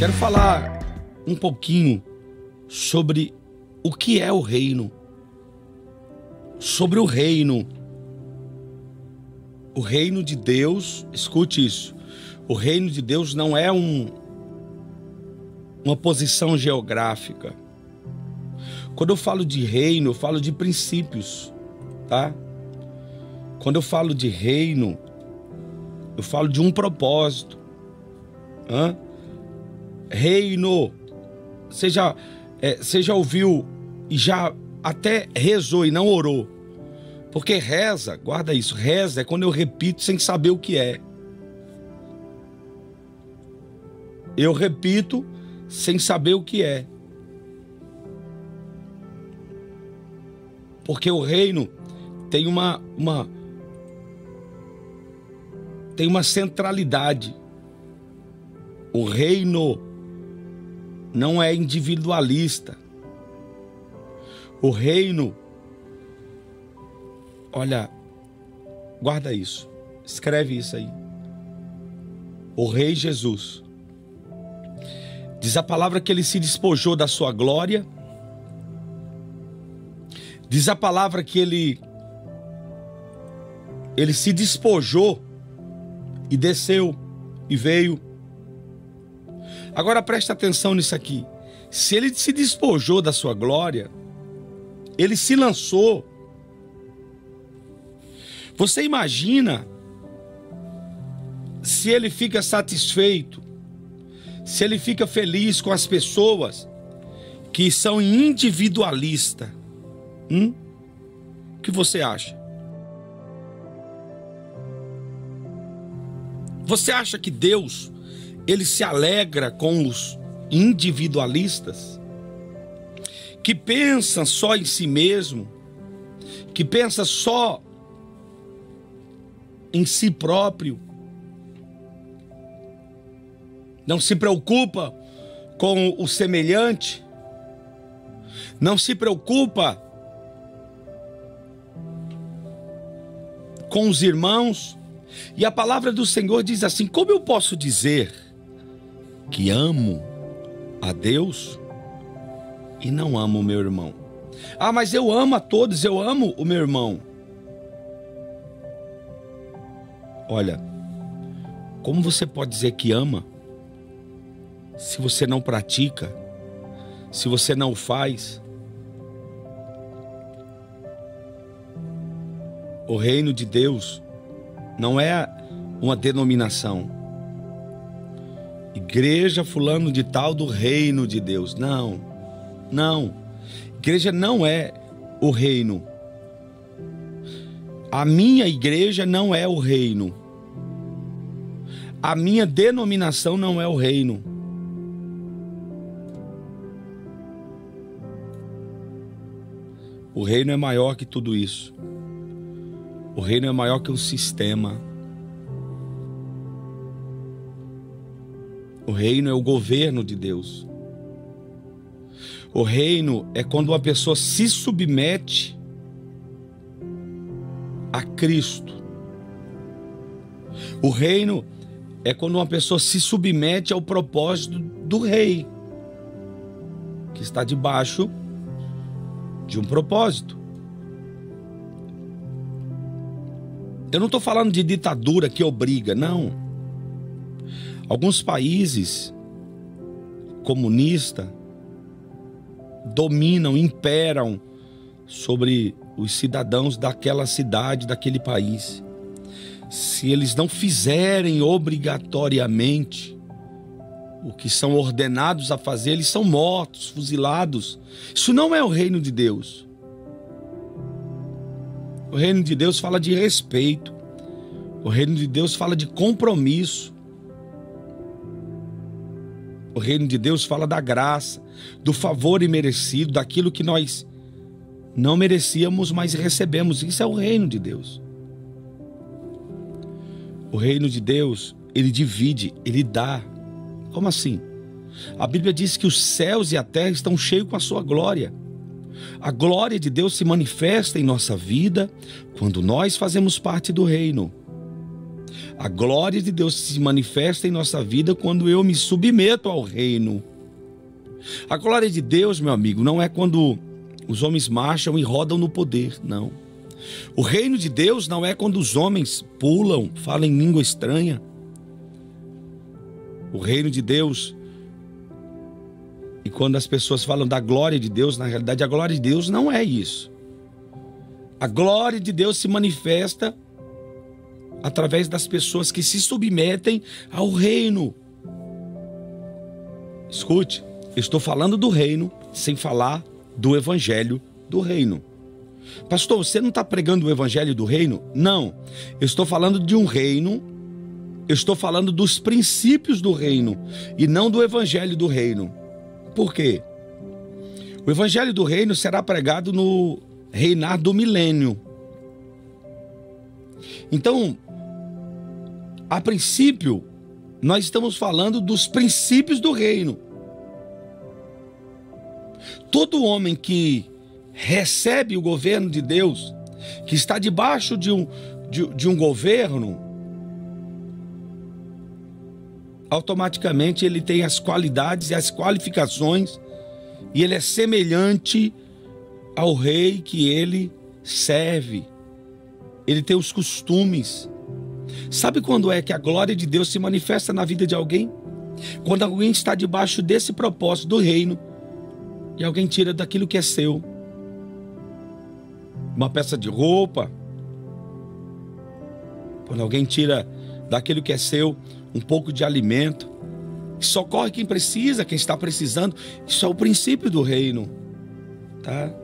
Quero falar um pouquinho sobre o que é o reino. Sobre o reino. O reino de Deus, escute isso. O reino de Deus não é uma posição geográfica. Quando eu falo de reino, eu falo de princípios, tá? Quando eu falo de reino, eu falo de um propósito. Reino. Você já ouviu e já até rezou e não orou? Porque reza, guarda isso, reza é quando eu repito sem saber o que é. Eu repito sem saber o que é. Porque o reino tem uma centralidade. O reino não é individualista. O reino, olha, guarda isso, escreve isso aí. O Rei Jesus, diz a palavra que ele se despojou da sua glória. Diz a palavra que ele se despojou e desceu e veio. Agora presta atenção nisso aqui. Se ele se despojou da sua glória, ele se lançou. Você imagina se ele fica satisfeito, se ele fica feliz com as pessoas que são individualistas? O que você acha? Você acha que Deus, ele se alegra com os individualistas? Que pensam só em si mesmo? Que pensam só em si próprio? Não se preocupa com o semelhante? Não se preocupa com os irmãos? E a palavra do Senhor diz assim: como eu posso dizer que amo a Deus e não amo o meu irmão? Ah, mas eu amo a todos, eu amo o meu irmão. Olha, como você pode dizer que ama se você não pratica, se você não faz? O reino de Deus não é uma denominação. Igreja fulano de tal do reino de Deus. Não, não. Igreja não é o reino. A minha igreja não é o reino. A minha denominação não é o reino. O reino é maior que tudo isso. O reino é maior que um sistema. O reino é o governo de Deus. O reino é quando uma pessoa se submete a Cristo. O reino é quando uma pessoa se submete ao propósito do rei, que está debaixo de um propósito. Eu não estou falando de ditadura que obriga, não. Alguns países comunistas dominam, imperam sobre os cidadãos daquela cidade, daquele país. Se eles não fizerem obrigatoriamente o que são ordenados a fazer, eles são mortos, fuzilados. Isso não é o reino de Deus. O reino de Deus fala de respeito. O reino de Deus fala de compromisso. O reino de Deus fala da graça, do favor imerecido, daquilo que nós não merecíamos, mas recebemos. Isso é o reino de Deus. O reino de Deus, ele divide, ele dá. Como assim? A Bíblia diz que os céus e a terra estão cheios com a sua glória. A glória de Deus se manifesta em nossa vida quando nós fazemos parte do reino. A glória de Deus se manifesta em nossa vida quando eu me submeto ao reino. A glória de Deus, meu amigo, não é quando os homens marcham e rodam no poder, não. O reino de Deus não é quando os homens pulam, falam em língua estranha. O reino de Deus, e quando as pessoas falam da glória de Deus, na realidade a glória de Deus não é isso. A glória de Deus se manifesta através das pessoas que se submetem ao reino. Escute, eu estou falando do reino sem falar do evangelho do reino. Pastor, você não está pregando o evangelho do reino? Não, eu estou falando de um reino, eu estou falando dos princípios do reino e não do evangelho do reino. Por quê? O evangelho do reino será pregado no reinar do milênio. Então, a princípio, nós estamos falando dos princípios do reino. Todo homem que recebe o governo de Deus, que está debaixo de um governo, automaticamente ele tem as qualidades e as qualificações, e ele é semelhante ao rei que ele serve. Ele tem os costumes. Sabe quando é que a glória de Deus se manifesta na vida de alguém? Quando alguém está debaixo desse propósito do reino e alguém tira daquilo que é seu. Uma peça de roupa. Quando alguém tira daquilo que é seu um pouco de alimento. Socorre quem precisa, quem está precisando. Isso é o princípio do reino, tá?